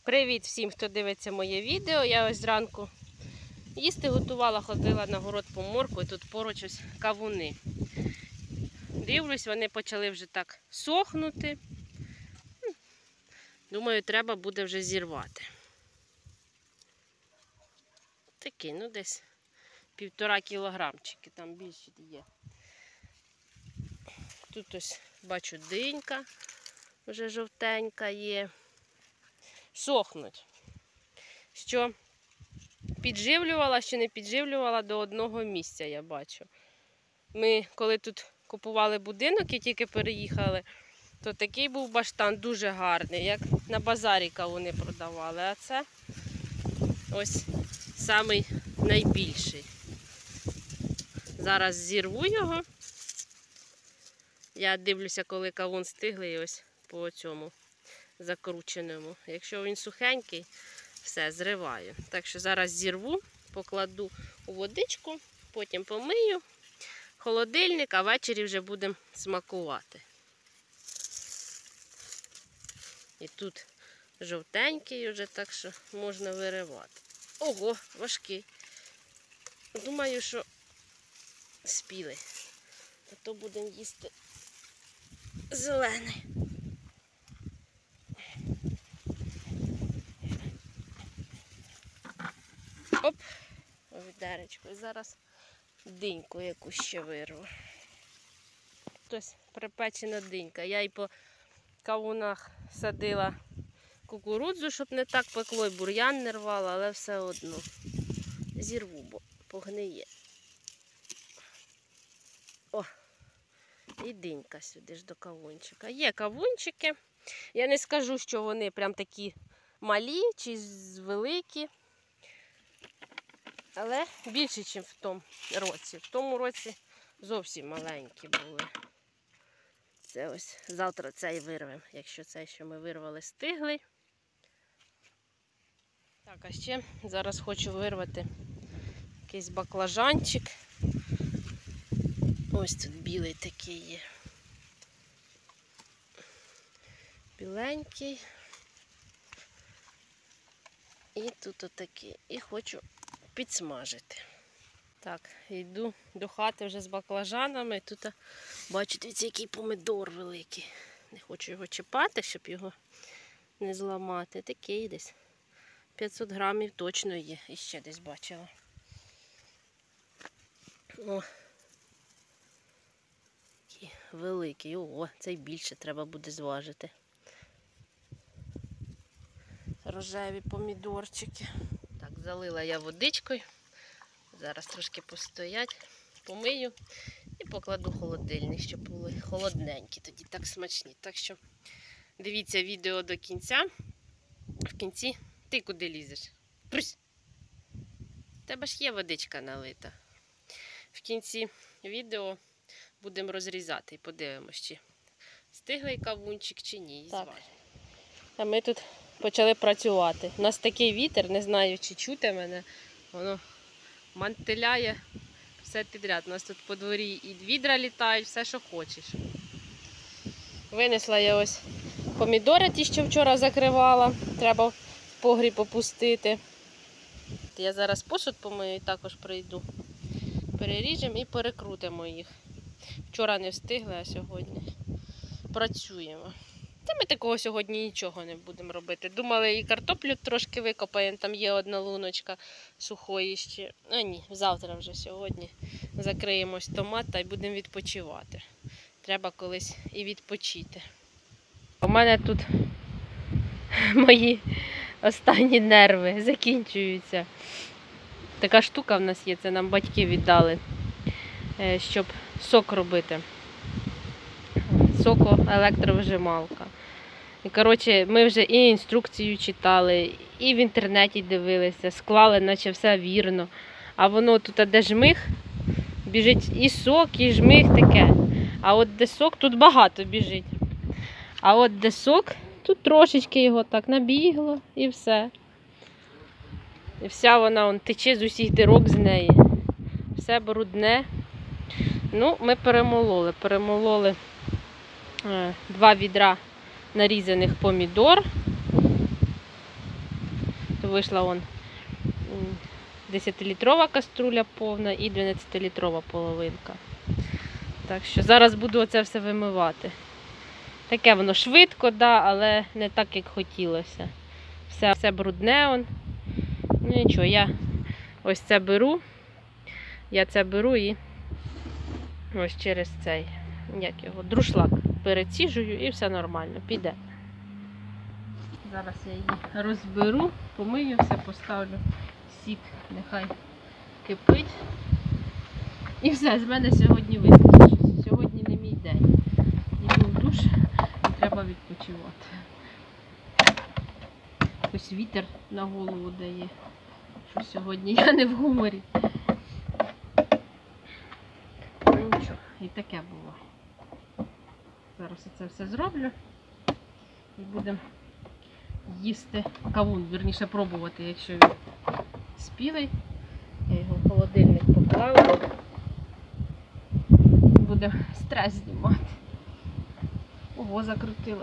Привіт всім, хто дивиться моє відео. Я ось зранку їсти готувала, ходила на город по моркву, і тут поруч ось кавуни. Дивлюсь, вони почали вже так сохнути. Думаю, треба буде вже зірвати. Такі, ну десь 1,5 кілограмчики, там більше є. Тут ось бачу динька, вже жовтенька є. Сохнуть. Що підживлювала, що не підживлювала до одного місця, я бачу. Ми, коли тут купували будинок і тільки переїхали, то такий був баштан дуже гарний, як на базарі кавуни продавали. А це ось самий найбільший. Зараз зірву його. Я дивлюся, коли кавун стиглий, ось по цьому закрученому. Якщо він сухенький, все, зриваю. Так що зараз зірву, покладу у водичку, потім помию, холодильник, а ввечері вже будемо смакувати. І тут жовтенький вже, так що можна виривати. Ого, важкий. Думаю, що спілий. А то будемо їсти зелений. Оп, відеречко. І зараз диньку якусь ще вирву. Ось припечена динька. Я і по кавунах садила кукурудзу, щоб не так пекло, і бур'ян не рвала, але все одно зірву, бо погниє. О, і динька сюди ж до кавунчика. Є кавунчики. Я не скажу, що вони прям такі малі чи великі. Але більше, ніж в тому році. В тому році зовсім маленькі були. Це ось завтра цей вирвемо, якщо цей, що ми вирвали, стиглий. Так, а ще зараз хочу вирвати якийсь баклажанчик. Ось тут білий такий є. Біленький. І тут отакий. І хочу підсмажити. Так, йду до хати вже з баклажанами. Тут, бачите, який помидор великий. Не хочу його чіпати, щоб його не зламати. Такий десь 500 грамів точно є. І ще десь бачила. О, такий великий. Ого, цей більше треба буде зважити. Рожеві помідорчики. Так, залила я водичкою. Зараз трошки постоять, помию і покладу в холодильник, щоб були холодненькі, тоді так смачні. Так що дивіться відео до кінця. В кінці ти куди лізеш? Прусь! У тебе ж є водичка налита. В кінці відео будемо розрізати і подивимося, чи стиглий кавунчик, чи ні. Так. А ми тут почали працювати. У нас такий вітер, не знаю, чи чути мене, воно мантиляє все підряд. У нас тут по дворі і відра літають, все, що хочеш. Винесла я ось помідори, ті, що вчора закривала. Треба в погріб опустити. Я зараз посуд помию і також прийду. Переріжемо і перекрутимо їх. Вчора не встигли, а сьогодні працюємо. Та ми такого сьогодні нічого не будемо робити. Думали, і картоплю трошки викопаємо, там є одна луночка сухої ще. А ні, завтра вже сьогодні закриємось томат та й будемо відпочивати. Треба колись і відпочити. У мене тут мої останні нерви закінчуються. Така штука в нас є, це нам батьки віддали, щоб сок робити. Соко-електровижималка. І, коротше, ми вже і інструкцію читали, і в інтернеті дивилися, склали, наче все вірно. А воно тут, де жмих, біжить і сок, і жмих таке. А от де сок, тут багато біжить. А от де сок, тут трошечки його так набігло і все. І вся вона тече з усіх дирок з неї. Все брудне. Ну, ми перемололи. Перемололи 2 відра нарізаних помідор. вийшла он 10-літрова каструля повна і 12-літрова половинка. Так що зараз буду оце все вимивати. Таке воно швидко, да, але не так, як хотілося. Все брудне. Он. Ну нічого, я ось це беру. Я це беру і ось через цей, як його, друшлак переціжую і все нормально, піде. Зараз я її розберу, помию, все поставлю, сік нехай кипить. І все, з мене сьогодні вистачить. Сьогодні не мій день. Йду в душ і треба відпочивати. Ось вітер на голову дає, що сьогодні я не в гуморі. Ну нічого, і таке було. Зараз я це все зроблю і будемо їсти кавун, вірніше пробувати, якщо він спілий. Я його в холодильник поклала. Будемо стрес знімати. Ого, закрутила.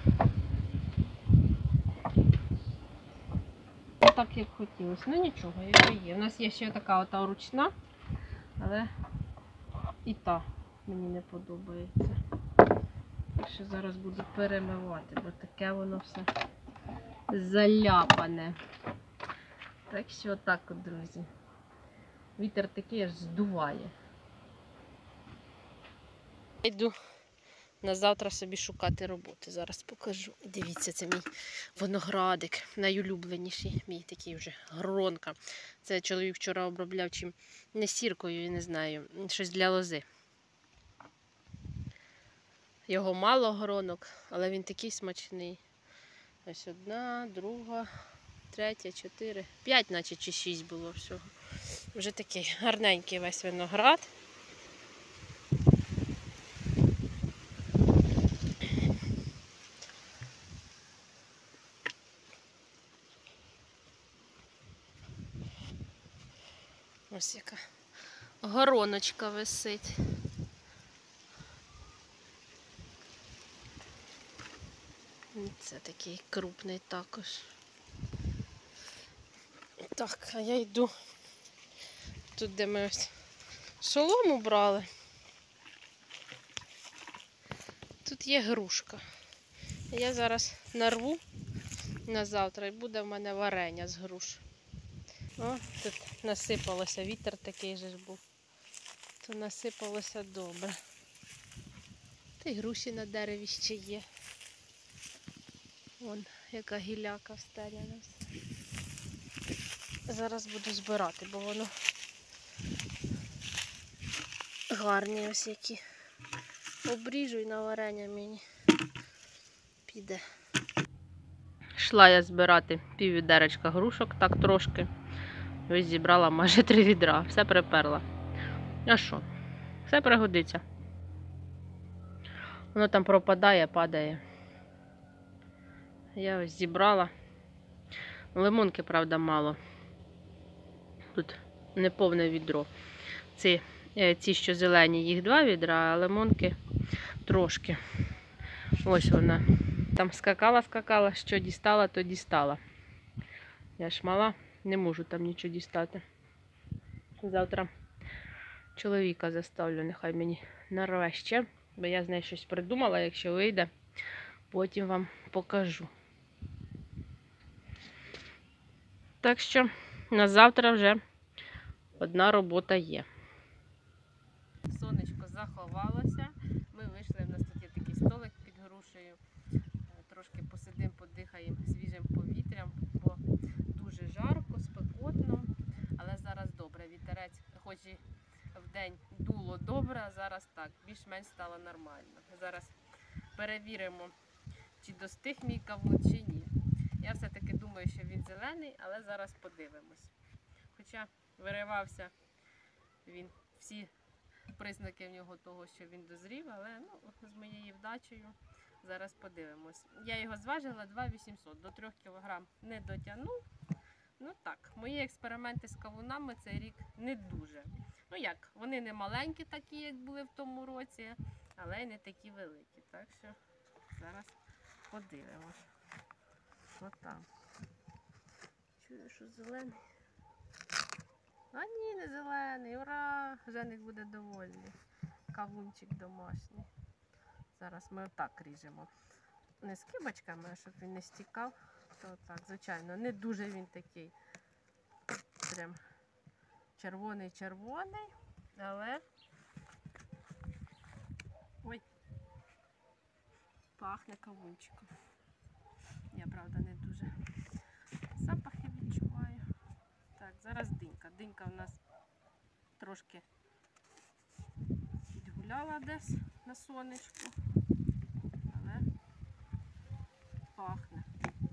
Так, як хотілося. Ну нічого, яка є. У нас є ще така ота ручна, але і та мені не подобається. Так що зараз буду перемивати, бо таке воно все заляпане. Так що отак от, друзі. Вітер такий аж здуває. Йду на завтра собі шукати роботи. Зараз покажу. Дивіться, це мій виноградик, найулюбленіший, мій такий вже гронка. Це чоловік вчора обробляв чим не сіркою, я не знаю, щось для лози. Його мало гронок, але він такий смачний. Ось одна, друга, третя, 4, 5, наче чи 6 було всього. Вже такий гарненький весь виноград. Ось яка гороночка висить. Це такий крупний також. Так, а я йду тут, де ми ось солому брали. Тут є грушка. Я зараз нарву на завтра і буде в мене варення з груш. О, тут насипалося, вітер такий же ж був. То насипалося добре. Та й груші на дереві ще є. Вон, яка гіляка встеляна. Зараз буду збирати, бо воно гарні ось які. Обріжу і на варення мені піде. Йшла я збирати піввідеречка грушок, так трошки. Ось зібрала майже 3 відра, все приперла. А що? Все пригодиться. Воно там пропадає, падає. Я ось зібрала. Лимонки, правда, мало. Тут не повне відро. Ці, що зелені, їх 2 відра, а лимонки трошки. Ось вона. Там скакала, що дістала, то дістала. Я ж мала, не можу там нічого дістати. Завтра чоловіка заставлю, нехай мені нарве ще, бо я з нею щось придумала, якщо вийде, потім вам покажу. Так що на завтра вже одна робота є. Сонечко заховалося, ми вийшли, у нас тут є такий столик під грушею, трошки посидимо, подихаємо свіжим повітрям, бо дуже жарко, спекотно, але зараз добре, вітерець, хоч і вдень дуло добре, а зараз так, більш-менш стало нормально. Зараз перевіримо, чи достиг мій кавун, чи ні. Я все-таки думаю, що він зелений, але зараз подивимось. Хоча виривався він, всі признаки в нього того, що він дозрів, але ну, з моєю вдачею зараз подивимось. Я його зважила 2,800, до 3 кг не дотягнув. Ну так, мої експерименти з кавунами цей рік не дуже. Ну як, вони не маленькі такі, як були в тому році, але й не такі великі. Так що зараз подивимось. Отак. Чую, що зелений. А ні, не зелений. Ура! Женик буде довольний. Кавунчик домашній. Зараз ми отак ріжемо. Не скибочками, а щоб він не стікав. То так, звичайно, не дуже він такий прям червоний-червоний, але ой, пахне кавунчиком. Я, правда, не дуже запахи відчуваю. Так, зараз динька. Динька у нас трошки відгуляла десь на сонечку, але пахне.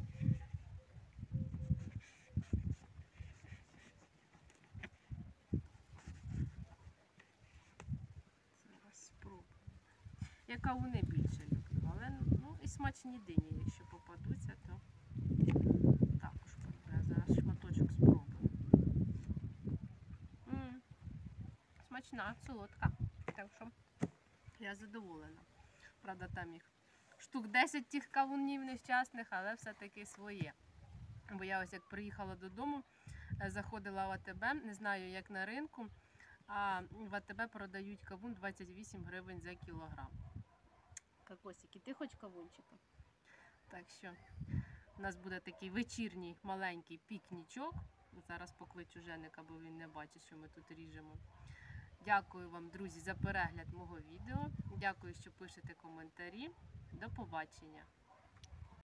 Зараз спробуємо. Я кавуни більше люблю, але ну, і смачні дині, якщо попадуться, то також полюблю. Зараз шматочок спробую. Смачна, солодка. Так що я задоволена. Правда, там їх штук 10 тих кавунів нещасних, але все-таки своє. Бо я ось як приїхала додому, заходила в АТБ, не знаю як на ринку, а в АТБ продають кавун 28 гривень за кілограм. Кокосики, ти хоч кавунчика? Так що у нас буде такий вечірній маленький пікнічок. Зараз покличу Женика, бо він не бачить, що ми тут ріжемо. Дякую вам, друзі, за перегляд мого відео. Дякую, що пишете коментарі. До побачення!